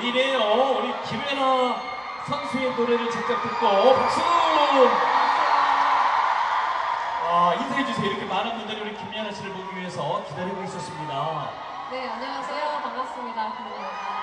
웬일이에요? 우리 김연아 선수의 노래를 직접 듣고 박수! 인사해주세요. 이렇게 많은 분들이 우리 김연아 씨를 보기 위해서 기다리고 있었습니다. 네, 안녕하세요. 반갑습니다. 김연아입니다.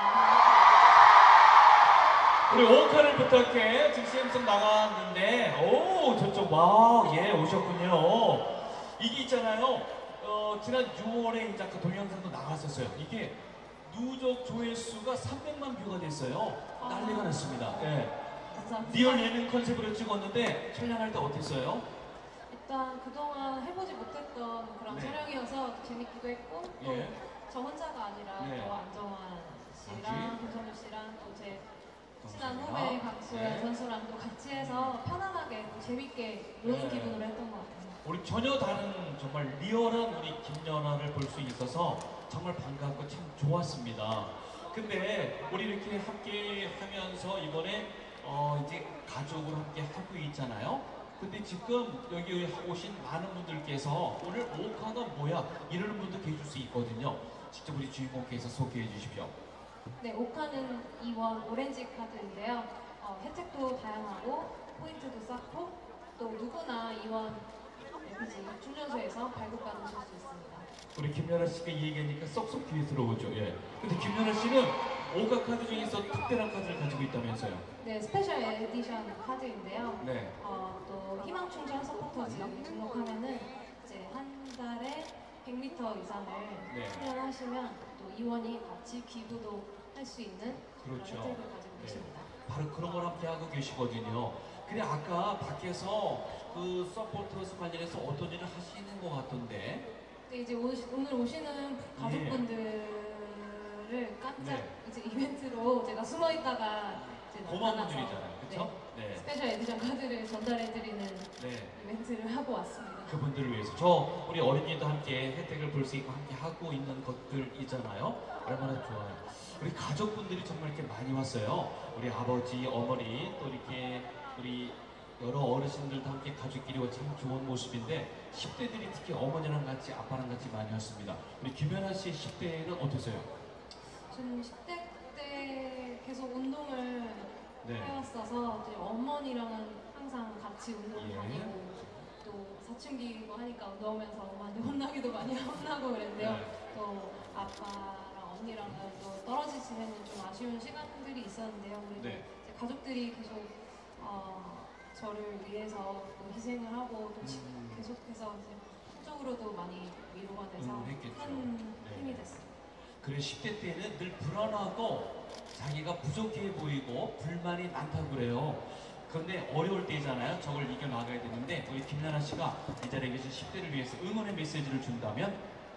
우리 오카를 부탁해. 지금 CM송 나갔는데, 오, 저쪽, 와, 예, 오셨군요. 이게 있잖아요. 지난 6월에 이제 그 동영상도 나갔었어요. 이게 누적 조회수가 300만 뷰가 됐어요. 난리가 났습니다. 예. 감사합니다. 리얼 예능 컨셉으로 찍었는데 촬영할 때 어땠어요? 일단 그동안 해보지 못했던 그런 네. 촬영이어서 재밌기도 했고 또 예. 저 혼자가 아니라 네. 또 안정환 씨랑 아기? 김선우 씨랑 또 제 친한 감사합니다. 후배 강소연 네. 선수랑 또 같이 해서 편안하게 또 재밌게 노는 네. 기분으로 했던 것 같아요. 우리 전혀 다른 정말 리얼한 우리 김연아를 볼 수 있어서 정말 반갑고 참 좋았습니다. 근데 우리 이렇게 함께 하면서 이번에 이제 가족으로 함께 하고 있잖아요. 근데 지금 여기 오신 많은 분들께서 오늘 오카가 뭐야 이러는 분도 계실 수 있거든요. 직접 우리 주인공께서 소개해 주십시오. 네, 오카는 이원 오렌지 카드인데요. 혜택도 다양하고 포인트도 쌓고 또 누구나 이원 LPG 충전소에서 발급받으실 수 있습니다. 우리 김연아 씨가 이 얘기하니까 쏙쏙 귀에 들어오죠. 예. 근데 김연아 씨는 오카 카드 중에서 특별한 카드를 가지고 있다면서요? 네, 스페셜 에디션 카드인데요. 네. 또 희망충전 서포터즈 등록하면은 이제 한 달에 100리터 이상을 네. 충전하시면 또 이원이 같이 기부도 할 수 있는 그렇죠. 그런 혜택을 가지고 네. 계십니다. 바로 그런 걸 함께 하고 계시거든요. 근데 아까 밖에서 그 서포터스 관련해서 어떤 일을 하시는 것 같던데. 네, 이제 오늘 오시는 가족분들을 깜짝 네. 이제 이벤트로 제가 숨어 있다가 이제 고마운 나타나서 분들이잖아요. 그렇죠? 네. 스페셜 에디션 카드를 전달해드리는 네. 이벤트를 하고 왔습니다. 그분들을 위해서 우리 어린이도 함께 혜택을 볼 수 있고 함께 하고 있는 것들이잖아요. 얼마나 좋아요. 우리 가족분들이 정말 이렇게 많이 왔어요. 우리 아버지, 어머니 또 이렇게 우리 여러 어르신들도 함께 가족끼리 와 참 좋은 모습인데 10대들이 특히 어머니랑 같이 아빠랑 같이 많이 왔습니다. 우리 김연아 씨의 10대는 어떠세요? 저는 10대 때 계속 운동을 네. 해왔어서 이제 어머니랑은 항상 같이 운동 예. 다니고 또 사춘기고 하니까 운동하면서 엄마한테 혼나기도 많이 혼나고 그랬는데요. 네. 또 아빠랑 언니랑은 또 떨어지시면 좀 아쉬운 시간들이 있었는데요. 그래도 네. 이제 가족들이 계속 저를 위해서 또 희생을 하고 또 계속해서 이제 한쪽으로도 많이 위로가 돼서 했겠죠. 큰 네. 힘이 됐어요. 그래 10대 때는 늘 불안하고 자기가 부족해 보이고 불만이 많다고 그래요. 그런데 어려울 때잖아요. 저걸 이겨나가야 되는데 우리 김연아 씨가 이 자리에 계신 10대를 위해서 응원의 메시지를 준다면?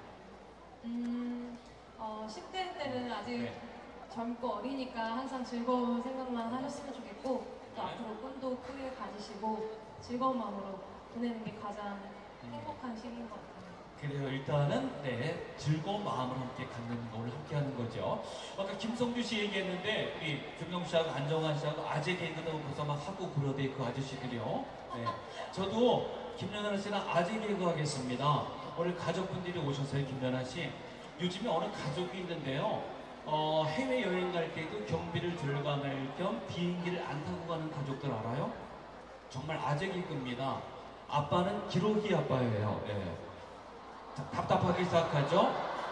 10대 때는 아직 네. 젊고 어리니까 항상 즐거운 생각만 하셨으면 좋겠고 또 네. 앞으로 꿈도 크게 가지시고 즐거운 마음으로 보내는 게 가장 행복한 시기인 것 같아요. 그래요. 일단은 네 즐거운 마음을 함께 갖는 거 오늘 함께 하는 거죠. 아까 김성주 씨 얘기했는데 우리 김경 씨하고 안정환 씨하고 아재 개그도 벌써 막 하고 그러대 그 아저씨들이요. 네. 저도 김연아 씨랑 아재 개그 하겠습니다. 오늘 가족분들이 오셔서요. 김연아 씨 요즘에 어느 가족이 있는데요. 해외 여행 갈 때도 경비를 절감할 겸 비행기를 안 타고 가는 가족들 알아요? 정말 아재 개그입니다. 아빠는 기러기 아빠예요. 네. 자, 답답하게 시작하죠.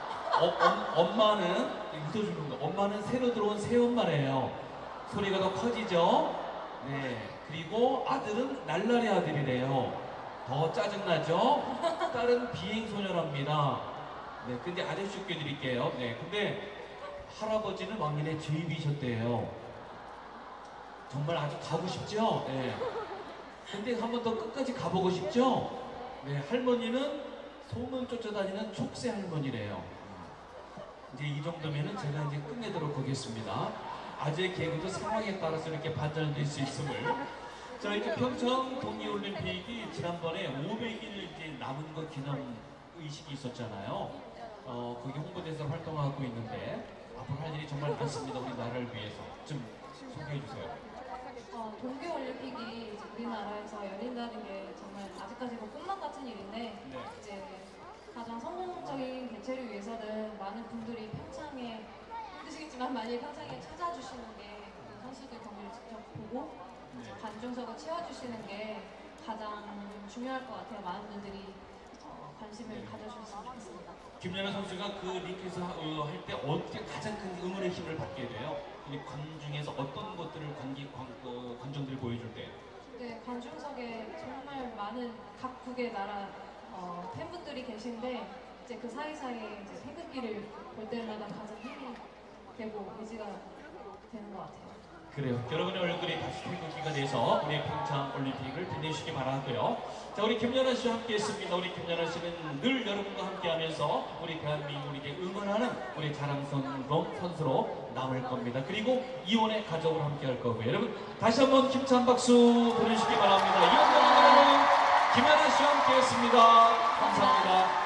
엄마는 웃어주는 거. 엄마는 새로 들어온 새엄마래요. 소리가 더 커지죠. 네. 그리고 아들은 날라리 아들이래요. 더 짜증나죠. 딸은 비행소녀랍니다. 네. 근데 아주 쉽게 드릴게요. 네. 근데 할아버지는 왕년에 죄인이셨대요. 정말 아주 가고 싶죠. 네. 근데 한 번 더 끝까지 가보고 싶죠. 네. 할머니는 소문 쫓아다니는 촉새 할머니래요. 이제 이 정도면은 제가 이제 끝내도록 하겠습니다. 아재 개그도 상황에 따라서 이렇게 반전될 수 있음을. 자, 이제 평창 동계올림픽이 지난번에 500일 이제 남은 거 기념 의식이 있었잖아요. 거기 홍보대사 활동하고 있는데 앞으로 할 일이 정말 많습니다. 우리 나라를 위해서. 좀 소개해 주세요. 동계올림픽이 이제 우리나라에서 열린다는 게 정말 아직까지도 꿈만 같은 일인데 네. 이제 가장 성공적인 개최를 위해서는 많은 분들이 평창에 바쁘시겠지만 많이 평상에 찾아주시는 게 선수들 경기를 직접 보고 네. 관중석을 채워주시는 게 가장 중요할 것 같아요. 많은 분들이 관심을 가져주셨으면 좋겠습니다. 김연아 선수가 그 링크에서 할 때 어떻게 가장 큰 응원의 힘을 받게 돼요? 이 관중에서 어떤 것들을 관중들이 보여줄 때? 네, 관중석에 정말 많은 각국의 나라 팬분들이 계신데 이제 그 사이사이에 이제 태극기를 볼 때마다 가장 힘이 되고 의지가 되는 것 같아요. 그래요. 여러분의 얼굴이 다시 태극기가 돼서 우리 평창 올림픽을 빛내주시기 바라고요. 자, 우리 김연아 씨와 함께했습니다. 우리 김연아 씨는 늘 여러분과 함께하면서 우리 대한민국에게 응원하는 우리 선수로 남을 겁니다. 그리고 이원의 가족으로 함께할 거고요. 여러분 다시 한번 힘찬 박수 보내주시기 바랍니다. 이원의 김연아 씨와 함께했습니다. 감사합니다.